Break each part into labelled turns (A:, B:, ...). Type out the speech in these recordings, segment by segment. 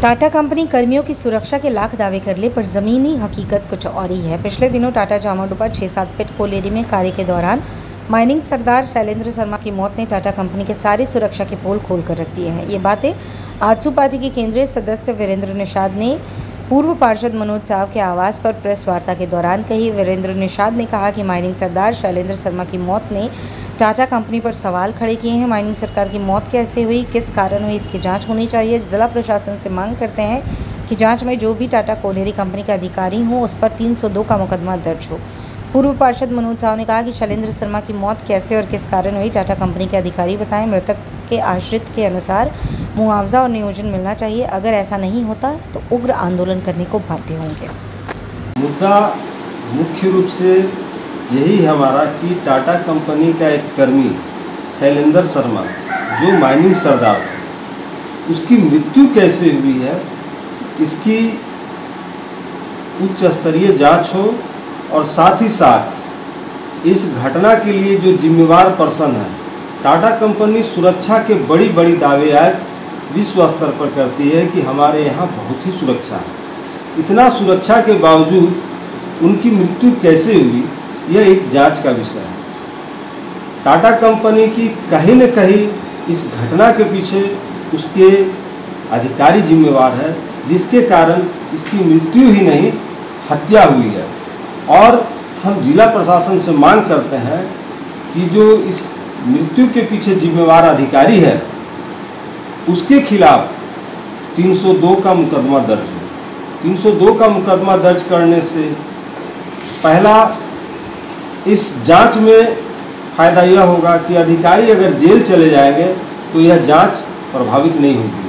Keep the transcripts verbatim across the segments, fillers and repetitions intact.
A: Tata company कर्मियों की सुरक्षा के लाख दावे कर ले, पर ज़मीनी हकीकत कुछ और ही है। पिछले दिनों टाटा जामाडोपा छह सात पिट कोलेरी में कार्य के दौरान माइनिंग सरदार शैलेंद्र शर्मा की मौत ने टाटा कंपनी के सारी सुरक्षा के पोल खोल कर रख दिए हैं। ये बातें आजसू पार्टी के केंद्रीय सदस्य वीरेंद्र निषाद ने पूर्व पार्षद मनोज साव के आवास पर प्रेस वार्ता के दौरान कही। वीरेंद्र निषाद ने कहा कि माइनिंग सरदार शैलेंद्र शर्मा की मौत ने टाटा कंपनी पर सवाल खड़े किए हैं। माइनिंग सरकार की मौत कैसे हुई, किस कारण हुई, इसकी जांच होनी चाहिए। जिला प्रशासन से मांग करते हैं कि जांच में जो भी टाटा कोलेरी कंपनी के अधिकारी हों उस पर तीन सौ दो का मुकदमा दर्ज हो। पूर्व पार्षद मनोज साव ने कहा कि शैलेंद्र शर्मा की मौत कैसे और किस कारण हुई, टाटा कंपनी के अधिकारी बताएं। मृतक के आश्रित के अनुसार मुआवजा और नियोजन मिलना चाहिए। अगर ऐसा नहीं होता तो उग्र आंदोलन करने को बाध्य होंगे।
B: मुद्दा मुख्य रूप से यही हमारा कि टाटा कंपनी का एक कर्मी शैलेंद्र शर्मा जो माइनिंग सरदार था, उसकी मृत्यु कैसे हुई है, इसकी उच्च स्तरीय जांच हो और साथ ही साथ इस घटना के लिए जो जिम्मेवार पर्सन है, टाटा कंपनी सुरक्षा के बड़ी बड़ी दावे आज विश्व स्तर पर करती है कि हमारे यहाँ बहुत ही सुरक्षा है। इतना सुरक्षा के बावजूद उनकी मृत्यु कैसे हुई, यह एक जांच का विषय है। टाटा कंपनी की कहीं न कहीं इस घटना के पीछे उसके अधिकारी जिम्मेवार है, जिसके कारण इसकी मृत्यु ही नहीं हत्या हुई है। और हम जिला प्रशासन से मांग करते हैं कि जो इस मृत्यु के पीछे जिम्मेवार अधिकारी है उसके खिलाफ तीन सौ दो का मुकदमा दर्ज हो। तीन सौ दो का मुकदमा दर्ज करने से पहला इस जांच में फ़ायदा यह होगा कि अधिकारी अगर जेल चले जाएंगे तो यह जांच प्रभावित नहीं होगी।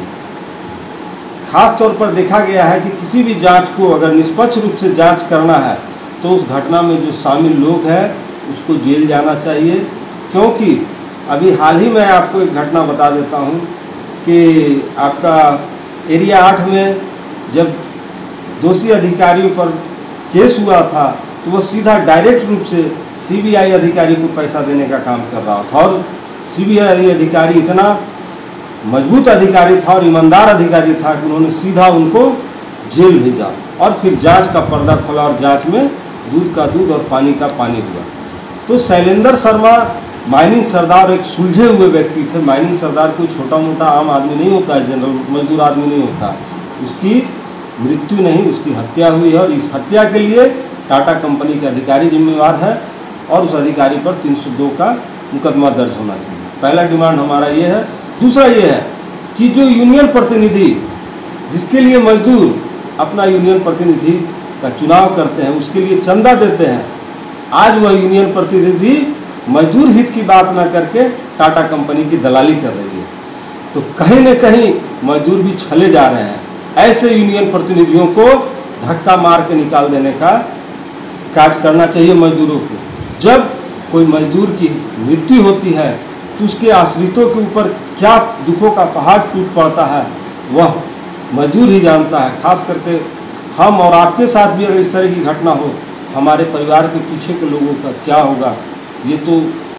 B: खास तौर पर देखा गया है कि किसी भी जांच को अगर निष्पक्ष रूप से जांच करना है तो उस घटना में जो शामिल लोग हैं उसको जेल जाना चाहिए। क्योंकि अभी हाल ही में आपको एक घटना बता देता हूं कि आपका एरिया आठ में जब दोषी अधिकारियों पर केस हुआ था तो वह सीधा डायरेक्ट रूप से सीबीआई अधिकारी को पैसा देने का काम कर रहा था, और सीबीआई अधिकारी इतना मजबूत अधिकारी था और ईमानदार अधिकारी था कि उन्होंने सीधा उनको जेल भेजा और फिर जांच का पर्दा खोला और जांच में दूध का दूध और पानी का पानी हुआ। तो शैलेंद्र शर्मा माइनिंग सरदार एक सुलझे हुए व्यक्ति थे। माइनिंग सरदार कोई छोटा मोटा आम आदमी नहीं होता है, जनरल मजदूर आदमी नहीं होता। उसकी मृत्यु नहीं, उसकी हत्या हुई है और इस हत्या के लिए टाटा कंपनी के अधिकारी जिम्मेवार है और उस अधिकारी पर तीन सौ दो का मुकदमा दर्ज होना चाहिए। पहला डिमांड हमारा ये है। दूसरा ये है कि जो यूनियन प्रतिनिधि, जिसके लिए मजदूर अपना यूनियन प्रतिनिधि का चुनाव करते हैं, उसके लिए चंदा देते हैं, आज वह यूनियन प्रतिनिधि मजदूर हित की बात ना करके टाटा कंपनी की दलाली कर रही है। तो कहीं न कहीं मजदूर भी छले जा रहे हैं। ऐसे यूनियन प्रतिनिधियों को धक्का मार के निकाल देने का कार्य करना चाहिए मजदूरों को। जब कोई मजदूर की मृत्यु होती है तो उसके आश्रितों के ऊपर क्या दुखों का पहाड़ टूट पड़ता है वह मजदूर ही जानता है। खास करके हम और आपके साथ भी अगर इस तरह की घटना हो, हमारे परिवार के पीछे के लोगों का क्या होगा, ये तो